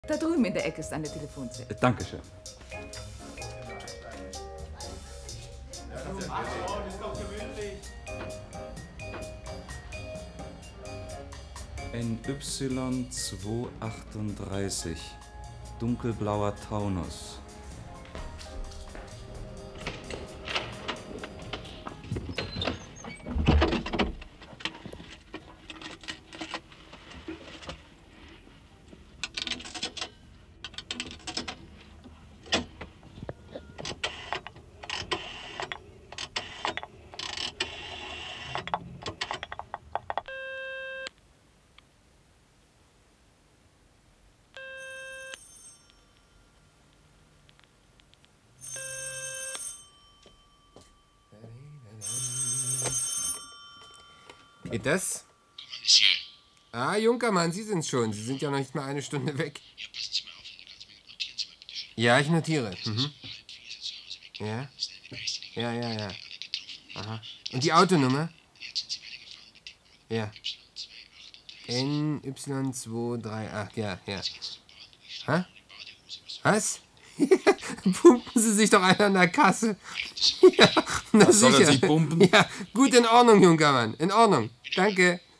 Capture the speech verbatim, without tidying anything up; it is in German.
Da drüben in der Ecke ist eine Telefonzelle. Äh, Dankeschön. N Y zweihundertachtunddreißig. Dunkelblauer Taunus. Geht das? Monsieur. Ah, Junkermann, Sie sind's schon. Sie sind ja noch nicht mal eine Stunde weg. Ja, passen Sie mal auf, Herr Departement. Notieren Sie mal bitte schön. Ja, ich notiere. Mhm. Halb vier ist er zu Hause weg. Ja? Das ist eine Geistelige. Ja, ja, ja. Alle getroffen. Aha. Und die Autonummer? Jetzt sind Sie weitergefahren mit dem Ja. Y zwei achtunddreißig. N Y zwei drei acht, ja, ja. Ich Hä? in Badehose. Was Was? Pumpen Sie sich doch einer an der Kasse. Ja, na Was soll er sicher. sich pumpen? Ja, gut, in Ordnung, Junkermann. In Ordnung. Danke.